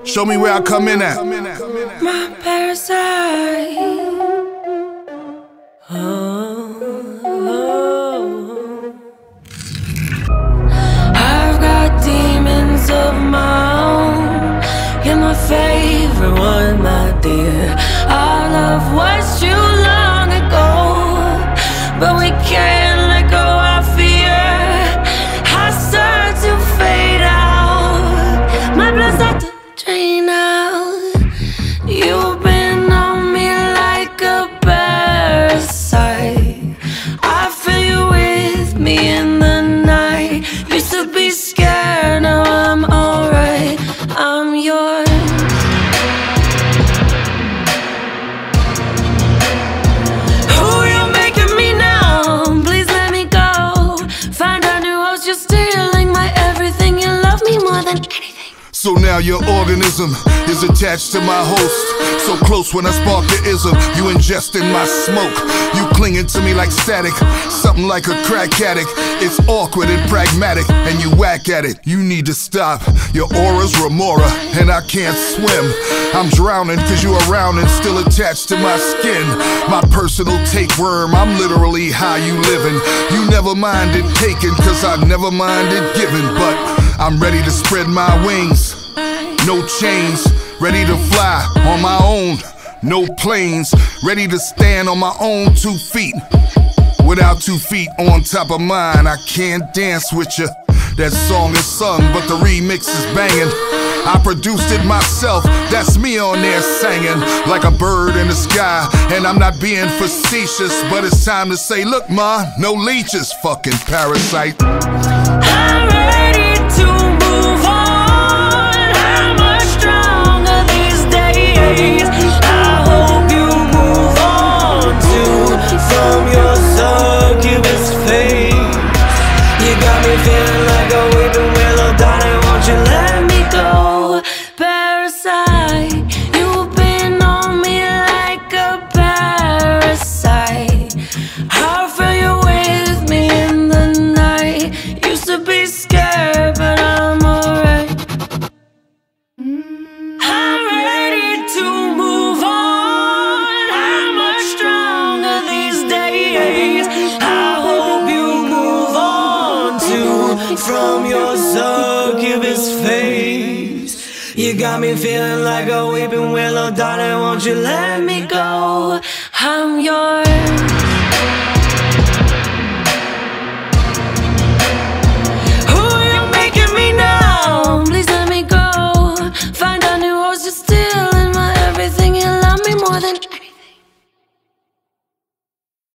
Show me where I come in at. My parasite. I've got demons of my own. You're my favorite one, my dear. Our love was too long ago, but we can't let go of fear. I start to fade out. My blood starts to drain out. You've been on me like a parasite. I feel you with me in the night. Used to be scared, now I'm alright. I'm yours. Who you making me now? Please let me go. Find a new host, you're stealing my everything. You love me more than anything. So now your organism is attached to my host. So close when I spark the ism, you ingesting my smoke. You clinging to me like static, something like a crack addict. It's awkward and pragmatic, and you whack at it. You need to stop, your aura's remora, and I can't swim. I'm drowning cause you around and still attached to my skin. My personal tapeworm, I'm literally how you living. You never minded taking cause I never minded giving. But I'm ready to spread my wings, no chains, ready to fly on my own, no planes, ready to stand on my own 2 feet. Without 2 feet on top of mine, I can't dance with you. That song is sung, but the remix is banging. I produced it myself, that's me on there singing like a bird in the sky. And I'm not being facetious, but it's time to say, look ma, no leeches, fucking parasite. I'm ready to move on. I'm much stronger these days. I hope you move on too from your succubus phase. You got me feeling like a weeping willow, darling, won't you let me go? Parasite, you've been on me like a parasite. I feel you with me in the night. Used to be scared, but I'm alright. I'm ready to move on. I'm much stronger these days. I hope you move on too from your succubus phase. You got me feeling like a weeping willow, darling, won't you let me go? I'm yours. Who you making me now? Please let me go. Find a new host, you're stealing my everything. You love me more than